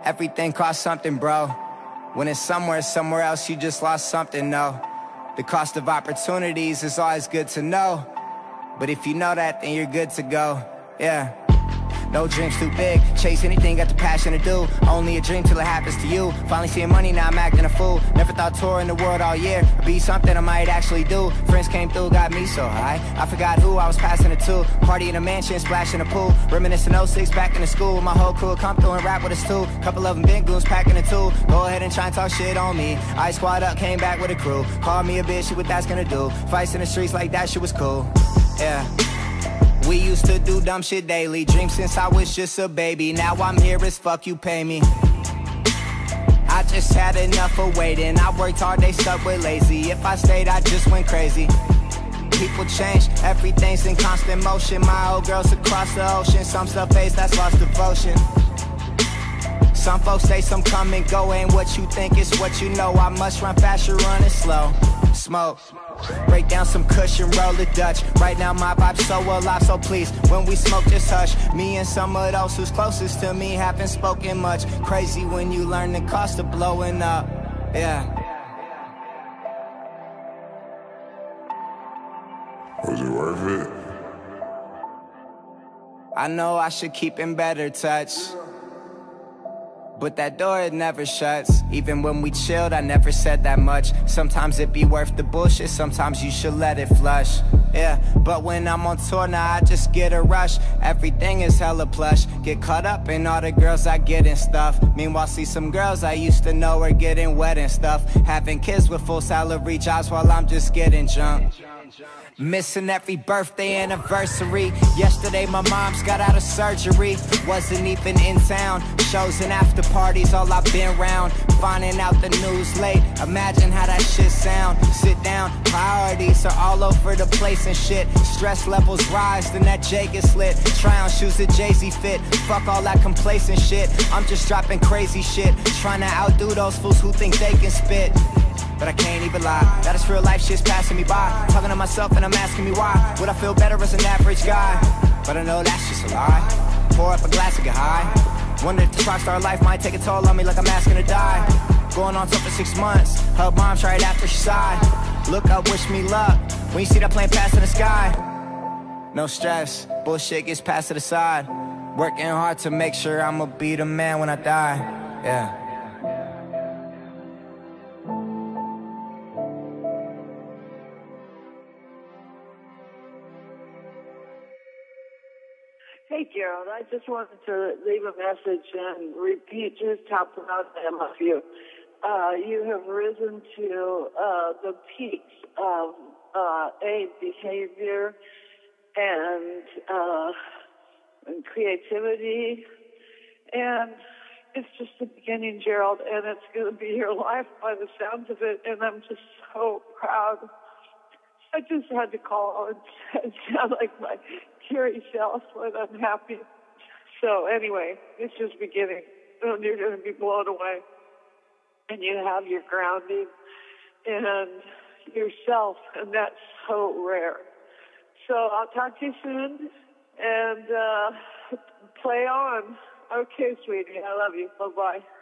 Everything costs something, bro. When it's somewhere else, you just lost something, no. The cost of opportunities is always good to know. But if you know that, then you're good to go, yeah. No dreams too big, chase anything, got the passion to do. Only a dream till it happens to you. Finally seeing money, now I'm acting a fool. Never thought touring the world all year would be something I might actually do. Friends came through, got me so high, I forgot who I was passing it to. Party in a mansion, splash in the pool. Reminiscing 06, back in the school. My whole crew come through and rap with us too. Couple of them big goons packing a tool. Go ahead and try and talk shit on me. I squad up, came back with a crew. Called me a bitch, shit what that's gonna do. Fights in the streets like that shit was cool, yeah. We used to do dumb shit daily. Dream since I was just a baby. Now I'm here as fuck, you pay me. I just had enough of waiting. I worked hard, they stuck with lazy. If I stayed, I just went crazy. People change, everything's in constant motion. My old girls across the ocean. Some stuff fades, that's lost devotion. Some folks say some come and go. Ain't what you think, it's what you know. I must run fast, you're running slow. Smoke, break down some cushion, roll the Dutch. Right now my vibe's so alive, so please, when we smoke just hush. Me and some of those who's closest to me haven't spoken much. Crazy when you learn the cost of blowing up, yeah. Was it worth it? I know I should keep in better touch, but that door, it never shuts. Even when we chilled, I never said that much. Sometimes it be worth the bullshit, sometimes you should let it flush, yeah. But when I'm on tour now, I just get a rush. Everything is hella plush. Get caught up in all the girls I get and stuff. Meanwhile, see some girls I used to know are getting wet and stuff. Having kids with full salary jobs while I'm just getting drunk. Missing every birthday anniversary. Yesterday my mom's got out of surgery. Wasn't even in town. Shows and after parties, all I've been round. Finding out the news late. Imagine how that shit sound. Sit down, priorities are all over the place and shit. Stress levels rise, then that J gets lit. Try on shoes that Jay-Z fit. Fuck all that complacent shit. I'm just dropping crazy shit. Trying to outdo those fools who think they can spit. But I can't even lie, that is real life, shit's passing me by. Talking to myself and I'm asking me why. Would I feel better as an average guy? But I know that's just a lie. Pour up a glass and get high. Wonder if this rockstar life might take a toll on me like I'm asking to die. Going on tour for 6 months, her mom's right after she sighed. Look up, wish me luck, when you see that plane pass in the sky. No stress, bullshit gets passed to the side. Working hard to make sure I'ma be the man when I die, yeah. Hey, Gerald, I just wanted to leave a message and repeat just how proud I am of you. You have risen to the peaks of behavior and creativity, and it's just the beginning, Gerald, and it's going to be your life by the sounds of it, and I'm just so proud. I just had to call and sound like my teary self, but I'm happy. So anyway, it's just beginning. And you're going to be blown away. And you have your grounding and yourself, and that's so rare. So I'll talk to you soon, and play on. Okay, sweetie, I love you. Bye-bye.